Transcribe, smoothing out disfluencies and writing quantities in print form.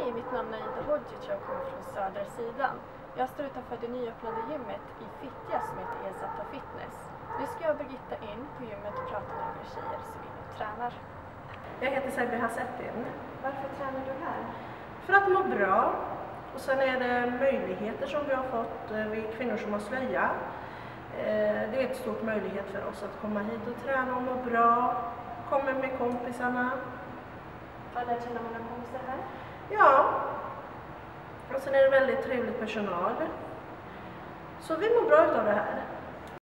Hej, mitt namn är Ida Hodjic och jag kommer från södra sidan. Jag står utanför det nyöppnade gymmet i Fittja som heter Elzappa Fitness. Nu ska jag och Birgitta in på gymmet och prata med några tjejer som är och tränar. Jag heter Sabi Hassettin. Varför tränar du här? För att må bra. Och sen är det möjligheter som vi har fått, vi kvinnor som har slöja. Det är ett stort möjlighet för oss att komma hit och träna och må bra. Komma med kompisarna. Har du lärt känna många kompisar här? Ja. Och sen är det väldigt trevlig personal. Så vi mår bra utav det här.